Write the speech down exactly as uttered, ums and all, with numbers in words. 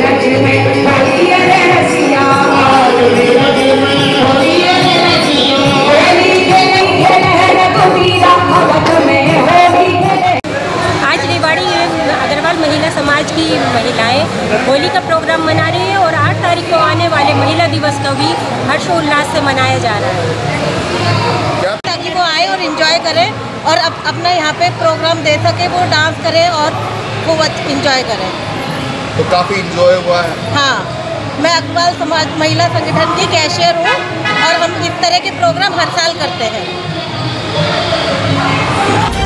समाज की महिलाएं होली का प्रोग्राम मना रही है और आठ तारीख को आने वाले महिला दिवस को भी हर्षोल्लास से मनाया जा रहा है, ताकि वो आए और एंजॉय करें और अप, अपना यहाँ पे प्रोग्राम दे सके, वो डांस करें और वो एंजॉय करें। तो काफ़ी एंजॉय हुआ है। हाँ, मैं अकबाल समाज महिला संगठन की कैशियर हूँ और हम इस तरह के प्रोग्राम हर साल करते हैं।